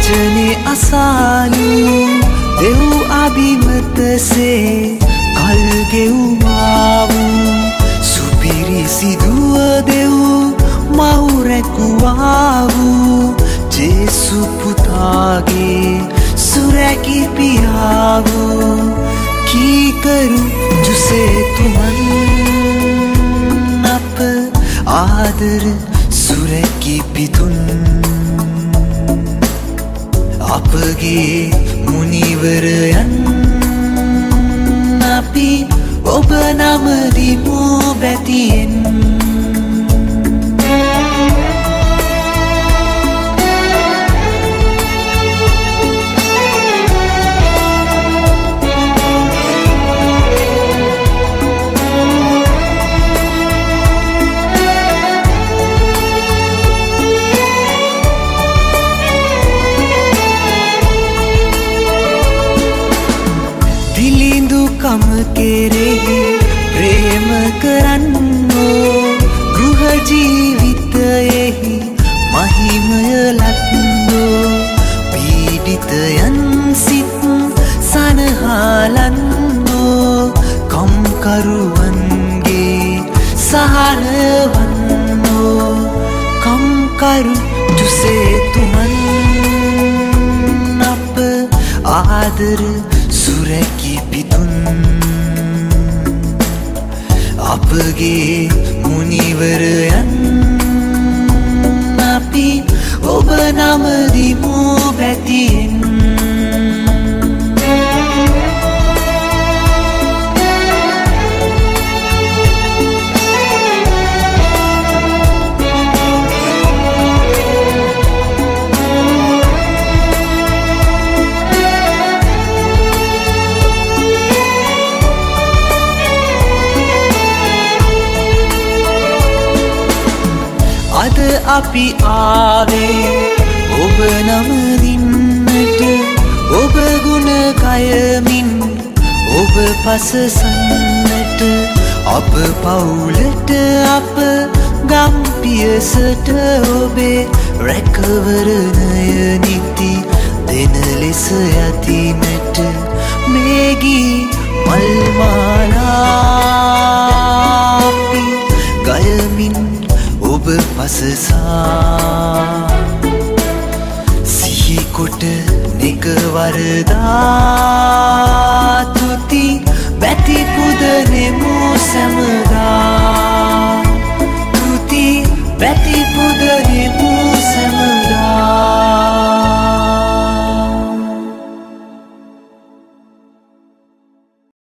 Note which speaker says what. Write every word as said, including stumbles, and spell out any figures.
Speaker 1: වචනේ අසාලු දෙව් අභිමත සේ කල් ගෙව්වා සුපිරි සිදුව දෙව් මහු රැකුවා ජේසු පුතාගේ සුරැකි පියාව කීකරු ජුසේ තුමන් අප ආදර සුරැකි පිතුන් අපගේ මුනිවරයන් අපි ඔබ නමදිමු බැතියෙන් කම කෙරෙහි ප්‍රේම කරන්නෝ ගෘහ ජීවිතයෙහි මහිමය ලත්නෝ පීඩිතයන් සිත් සනහලන්නෝ කම්කරුවන්ගේ සහනවන්නෝ කම්කරු ජුසේ තුමන් අප ආදර සුරැකි පිතුන් අපගේ මුනිවරයන් අපි ඔබ නමදිමු බැතියෙන් අද අපි ආවේ ඔබ නමදින්නට ඔබ ගුණ කයමින් ඔබ පසසන්නට අප පවුලට අප ගම්පියසට ඔබේ රැකවරණය නිති දෙන ලෙස යතිනට මේගී මල්මාලා අපි ගයමින් ඔබ පසසා සිහිකොට නෙක වරදා